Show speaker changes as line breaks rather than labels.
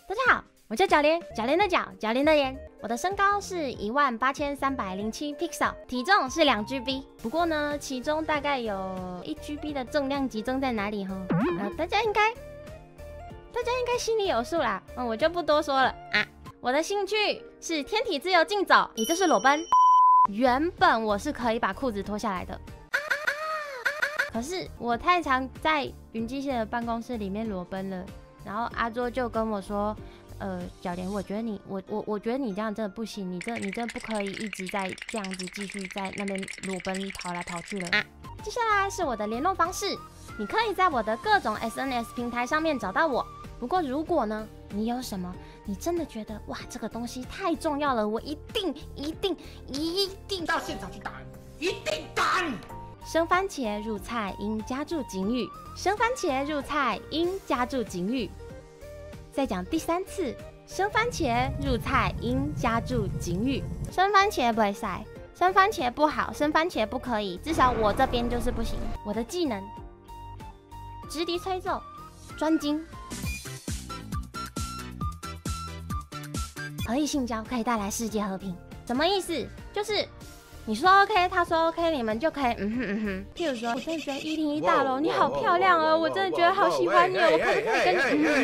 大家好，我叫角莲，角莲的角，角莲的莲。我的身高是18307 pixel， 体重是2GB。不过呢，其中大概有1GB 的重量集中在哪里哈？大家应该心里有数啦。我就不多说了啊。我的兴趣是天体自由竞走，也就是裸奔。原本我是可以把裤子脱下来的，可是我太常在云机械的办公室里面裸奔了。然后阿卓就跟我说，角莲，我觉得你这样真的不行，你真的不可以一直在这样子继续在那边裸奔跑来跑去了啊。接下来是我的联络方式，你可以在我的各种 SNS 平台上面找到我。不过如果呢，你有什么你真的觉得哇这个东西太重要了，我一定
到现场去打，一定打你。
生番茄入菜应加注警语，生番茄入菜应加注警语。再讲第3次，生番茄入菜应加注警语。生番茄不会晒，生番茄不好，生番茄不可以，至少我这边就是不行。我的技能：直敌吹奏，专精。合意性交可以带来世界和平，什么意思？就是你说 OK， 他说 OK， 你们就可以譬如说，我真的觉得101大楼你好漂亮哦，我真的觉得好喜欢你哦，我可不可以跟你